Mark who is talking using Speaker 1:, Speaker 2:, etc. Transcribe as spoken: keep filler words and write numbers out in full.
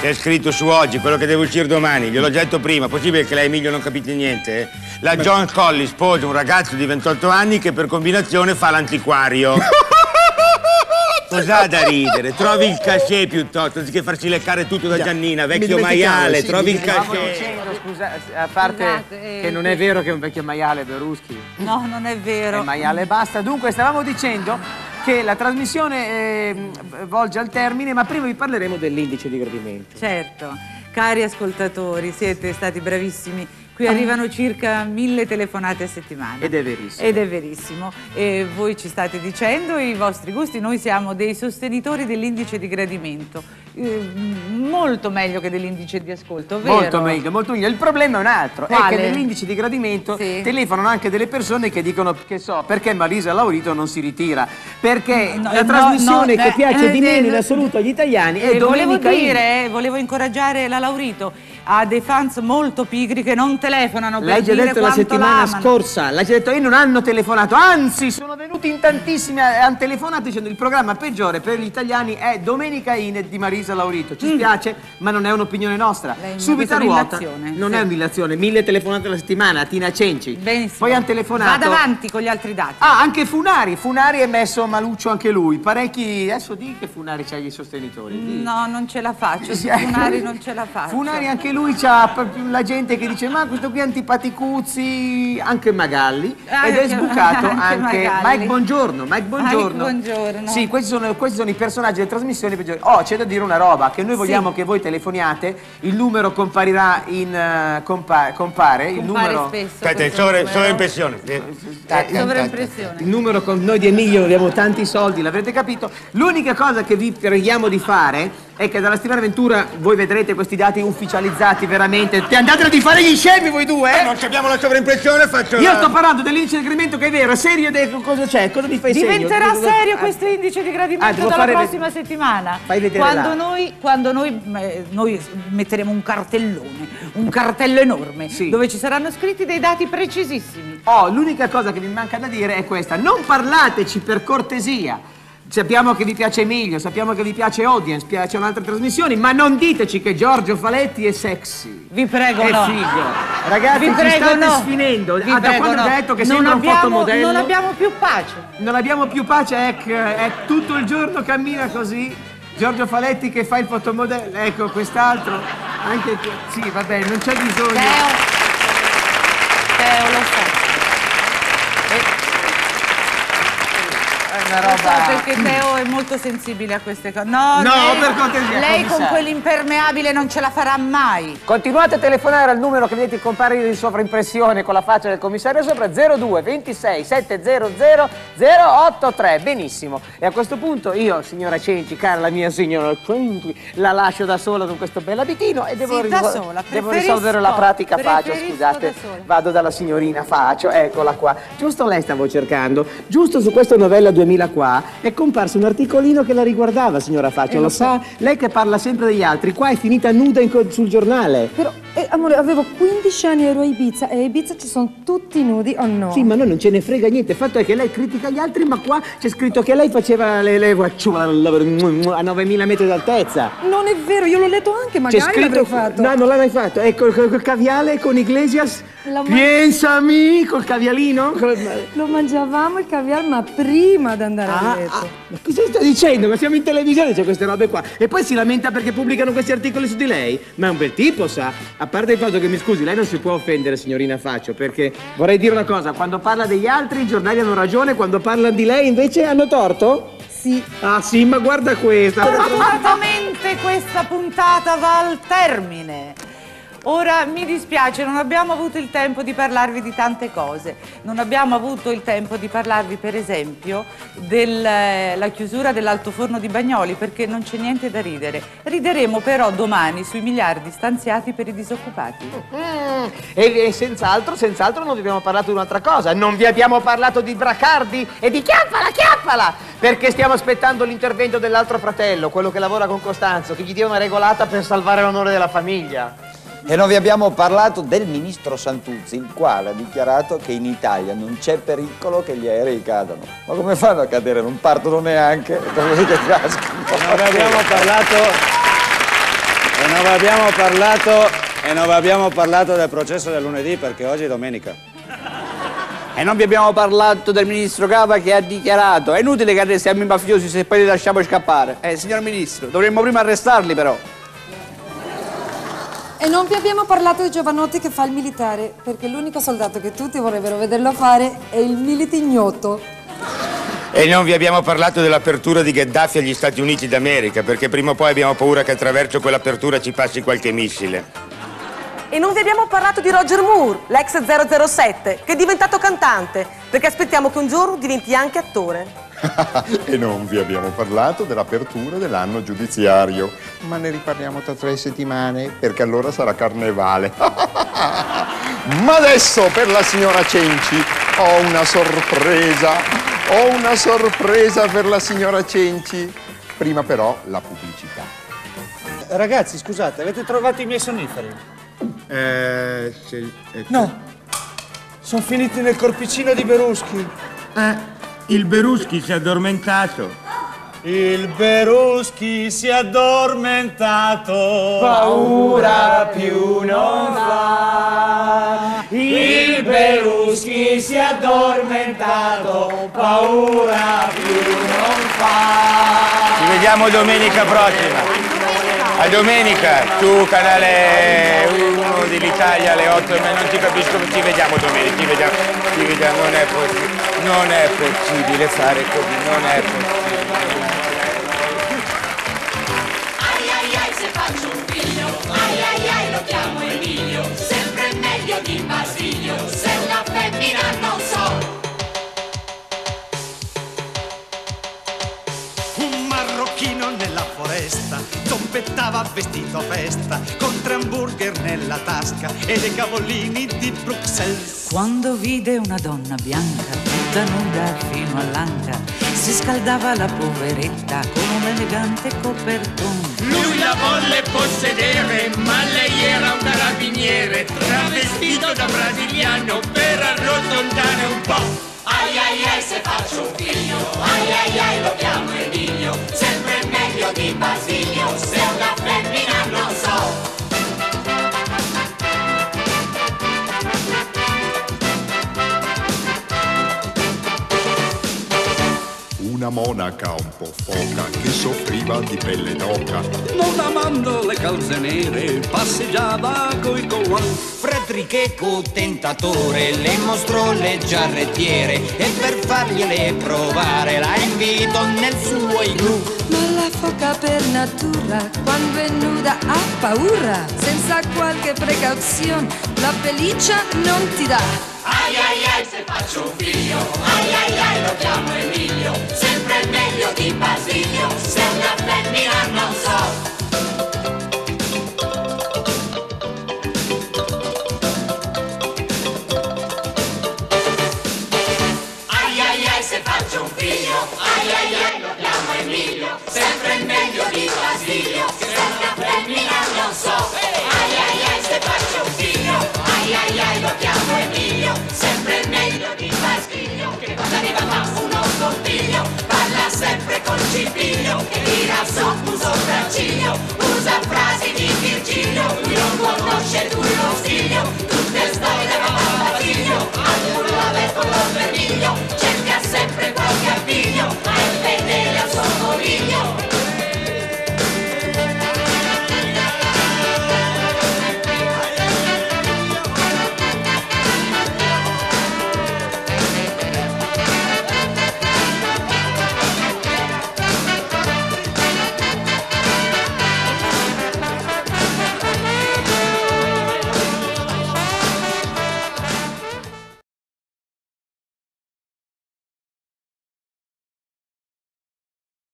Speaker 1: C'è scritto su Oggi, quello che deve uscire domani, gliel'ho già detto prima, possibile che lei e Emilio non capite niente? La John Collins sposa un ragazzo di ventotto anni che per combinazione fa l'antiquario. Cos'ha da ridere? Trovi il cachet piuttosto, anziché farsi leccare tutto da Giannina, vecchio maiale, sì, trovi il cachet.
Speaker 2: Dicendo, scusa, a parte Scusate, che non è vero che è un vecchio maiale Beruschi.
Speaker 3: No, non è vero.
Speaker 2: È maiale basta. Dunque, stavamo dicendo che la trasmissione eh, volge al termine, ma prima vi parleremo dell'indice di gradimento.
Speaker 3: Certo, cari ascoltatori, siete stati bravissimi. Qui arrivano circa mille telefonate a settimana.
Speaker 2: Ed è verissimo.
Speaker 3: Ed è verissimo. E voi ci state dicendo i vostri gusti. Noi siamo dei sostenitori dell'indice di gradimento. Eh, molto meglio che dell'indice di ascolto, vero?
Speaker 2: Molto meglio, molto meglio. Il problema è un altro.
Speaker 3: Quale?
Speaker 2: È che nell'indice di gradimento sì. telefonano anche delle persone che dicono, che so, perché Marisa Laurito non si ritira. Perché no, la no, trasmissione no, che eh, piace eh, di meno eh, in assoluto agli italiani è
Speaker 3: eh,
Speaker 2: Domenica
Speaker 3: Volevo dire, volevo incoraggiare la Laurito. Ha dei fans molto pigri che non telefonano per
Speaker 2: L'hai già
Speaker 3: dire
Speaker 2: detto la settimana
Speaker 3: l'amano.
Speaker 2: scorsa, l'hai già detto, e non hanno telefonato, anzi sono venuti in tantissimi, hanno telefonato dicendo il programma peggiore per gli italiani è Domenica In di Marisa Laurito. Ci mm. spiace, ma non è un'opinione nostra.
Speaker 3: Lei
Speaker 2: Subito a ruota, non
Speaker 3: sì.
Speaker 2: è un'illazione, mille telefonate alla settimana, Tina Cenci.
Speaker 3: Benissimo.
Speaker 2: Poi hanno telefonato.
Speaker 3: Vada avanti con gli altri dati.
Speaker 2: Ah, anche Funari, Funari è messo maluccio anche lui, parecchi, adesso di che Funari c'ha gli sostenitori. Di.
Speaker 3: No, non ce la faccio, sì, Funari non ce la faccio.
Speaker 2: Funari anche lui c'ha la gente che dice ma questo qui è antipaticuzzi, anche Magalli, ah, ed è sbucato anche, anche Mike Bongiorno, Mike Bongiorno.
Speaker 3: Mike Bongiorno.
Speaker 2: Sì, questi sono, questi sono i personaggi delle trasmissioni peggiori. Oh, c'è da dire una roba, che noi vogliamo sì. che voi telefoniate, il numero comparirà in uh, compa compare, il
Speaker 3: compare
Speaker 2: numero
Speaker 3: spesso.
Speaker 1: Aspetta, sovra, sovraimpressione.
Speaker 3: Eh, sovraimpressione.
Speaker 2: Il numero con noi di Emilio abbiamo tanti soldi, l'avrete capito. L'unica cosa che vi preghiamo di fare è che dalla settimana Ventura voi vedrete questi dati ufficializzati veramente. Andate di fare gli scemi voi due, eh?
Speaker 1: Non abbiamo la sovraimpressione, faccio.
Speaker 2: Io
Speaker 1: la...
Speaker 2: sto parlando dell'indice di gradimento che è vero, è serio ed è cosa c'è? Cosa mi fai
Speaker 3: Diventerà
Speaker 2: segno?
Speaker 3: serio questo indice di gradimento ah, dalla prossima ved... settimana.
Speaker 2: Fai vedere
Speaker 3: quando noi, quando noi, eh, noi metteremo un cartellone, un cartello enorme, sì. dove ci saranno scritti dei dati precisissimi.
Speaker 2: Oh, l'unica cosa che mi manca da dire è questa: non parlateci per cortesia. Sappiamo che vi piace Emilio, sappiamo che vi piace Audience, piacciono altre trasmissioni, ma non diteci che Giorgio Faletti è sexy.
Speaker 3: Vi prego,
Speaker 2: è
Speaker 3: no.
Speaker 2: figo. Ragazzi,
Speaker 3: vi
Speaker 2: ci
Speaker 3: prego,
Speaker 2: state
Speaker 3: no.
Speaker 2: sfinendo.
Speaker 3: Vi
Speaker 2: ah, da
Speaker 3: prego,
Speaker 2: quando
Speaker 3: no.
Speaker 2: hai detto che
Speaker 3: non
Speaker 2: sembra
Speaker 3: abbiamo,
Speaker 2: un fotomodello.
Speaker 3: Non abbiamo più pace.
Speaker 2: Non abbiamo più pace, è, è tutto il giorno cammina così. Giorgio Faletti che fa il fotomodello. Ecco, quest'altro. Anche sì, vabbè, non c'è bisogno.
Speaker 3: Teo. Teo, lo so. Roba... Lo so perché Teo è molto sensibile a queste cose. No,
Speaker 2: no
Speaker 3: lei,
Speaker 2: per cortesia.
Speaker 3: Lei con quell'impermeabile non ce la farà mai.
Speaker 2: Continuate a telefonare al numero che vedete comparire in sovraimpressione con la faccia del commissario sopra, zero due ventisei settecento zero otto tre. Benissimo. E a questo punto io, signora Cenci, cara la mia signora Cenci, la lascio da sola con questo bel abitino e devo,
Speaker 3: sì, da sola.
Speaker 2: devo risolvere la pratica faccio. Scusate, vado dalla signorina Faccio, eccola qua. Giusto lei stavo cercando. Giusto su questa novella duemila qua è comparso un articolino che la riguardava, signora Faccio, eh, lo sa? Lei che parla sempre degli altri, qua è finita nuda in sul giornale.
Speaker 4: Però, eh, amore, avevo quindici anni, ero a Ibiza e a Ibiza ci sono tutti nudi o no?
Speaker 2: Sì, ma noi non ce ne frega niente, il fatto è che lei critica gli altri, ma qua c'è scritto che lei faceva le, le a novemila metri d'altezza.
Speaker 4: Non è vero, io l'ho letto anche, magari l'avrei fatto.
Speaker 2: No, non l'hai mai fatto, ecco, col, col caviale, con Iglesias, pensami, col cavialino.
Speaker 4: Lo mangiavamo il caviale, ma prima di andare
Speaker 2: ah,
Speaker 4: a letto.
Speaker 2: Ah, ma cosa sta dicendo? Ma siamo in televisione, c'è queste robe qua. E poi si lamenta perché pubblicano questi articoli su di lei? Ma è un bel tipo, sa? A parte il fatto che, mi scusi, lei non si può offendere, signorina Faccio, perché vorrei dire una cosa, quando parla degli altri i giornali hanno ragione, quando parlano di lei invece hanno torto?
Speaker 4: Sì.
Speaker 2: Ah sì, ma guarda questa.
Speaker 3: Fortunatamente questa puntata va al termine. Ora mi dispiace, non abbiamo avuto il tempo di parlarvi di tante cose. Non abbiamo avuto il tempo di parlarvi, per esempio, della chiusura dell'altoforno di Bagnoli, perché non c'è niente da ridere. Rideremo però domani sui miliardi stanziati per i disoccupati.
Speaker 2: Mm, e, e senz'altro, senz'altro non vi abbiamo parlato di un'altra cosa. Non vi abbiamo parlato di Bracardi e di Chiappala, Chiappala! Perché stiamo aspettando l'intervento dell'altro fratello, quello che lavora con Costanzo, che gli dia una regolata per salvare l'onore della famiglia.
Speaker 5: E non vi abbiamo parlato del ministro Santuzzi, il quale ha dichiarato che in Italia non c'è pericolo che gli aerei cadano. Ma come fanno a cadere? Non partono neanche. Non vi abbiamo parlato...
Speaker 2: È
Speaker 5: E non vi abbiamo parlato, e non vi abbiamo parlato del processo del lunedì perché oggi è domenica. E non vi abbiamo parlato del ministro Cava che ha dichiarato: è inutile che arrestiamo i mafiosi se poi li lasciamo scappare. Eh, signor ministro, dovremmo prima arrestarli però.
Speaker 4: E non vi abbiamo parlato di Giovanotti che fa il militare, perché l'unico soldato che tutti vorrebbero vederlo fare è il militignoto.
Speaker 1: E non vi abbiamo parlato dell'apertura di Gheddafi agli Stati Uniti d'America, perché prima o poi abbiamo paura che attraverso quell'apertura ci passi qualche missile.
Speaker 6: E non vi abbiamo parlato di Roger Moore, l'ex zero zero sette, che è diventato cantante, perché aspettiamo che un giorno diventi anche attore.
Speaker 7: E non vi abbiamo parlato dell'apertura dell'anno giudiziario, ma ne riparliamo tra tre settimane, perché allora sarà carnevale. Ma adesso per la signora Cenci ho una sorpresa. Ho una sorpresa per la signora Cenci. Prima però la pubblicità.
Speaker 5: Ragazzi, scusate, avete trovato i miei sonniferi?
Speaker 1: Eh, sì, ecco.
Speaker 5: No, sono finiti nel corpicino di Beruschi.
Speaker 1: Eh, il Beruschi si è addormentato.
Speaker 5: Il Beruschi si è addormentato.
Speaker 2: Paura più non fa. Il Beruschi si è addormentato. Paura più non fa.
Speaker 1: Ci vediamo domenica prossima. A domenica, su canale uno dell'Italia alle otto, ma non ti capisco, ci vediamo domenica, ci vediamo, ci vediamo, non è possibile, non è possibile fare così, non è possibile.
Speaker 8: Ai ai ai se faccio un figlio, ai ai ai lo chiamo Emilio, sempre meglio di Basilio, se una femmina non so.
Speaker 9: Un marocchino nella foresta zombettava vestito a festa con tre hamburger nella tasca e dei cavolini di Bruxelles.
Speaker 3: Quando vide una donna bianca tutta nuda fino all'anca, si scaldava la poveretta con un elegante copertone.
Speaker 8: Lui la volle possedere, ma lei era un carabiniere, travestito da brasiliano per arrotondare un po'. Ai ai ai se faccio un figlio, ai ai ai lo chiamo Emilio, sempre meglio di Basilio, se una femmina non so.
Speaker 7: Una monaca un po' foca che soffriva di pelle d'oca.
Speaker 9: Non amando le calze nere, passeggiava coi collant.
Speaker 10: Fredericheco tentatore le mostrò le giarrettiere e per fargliele provare la invitò nel suo igloo.
Speaker 4: Ma la foca per natura, quando è nuda ha paura. Senza qualche precauzione, la pelliccia non ti dà.
Speaker 8: Ai ai ai se faccio un figlio, ai ai ai lo chiamo Emilio, sempre meglio di Basilio, se una femmina non so. Ai ai ai se faccio un figlio, ai ai ai lo chiamo Emilio, sempre meglio di Basilio, se una femmina non so. Ai ai ai se faccio un figlio, ai ai ai lo chiamo Emilio, sempre meglio di Basilio, che quando arriva fa uno scompiglio, parla sempre col cipiglio, e tira sotto un sopracciglio, usa frasi di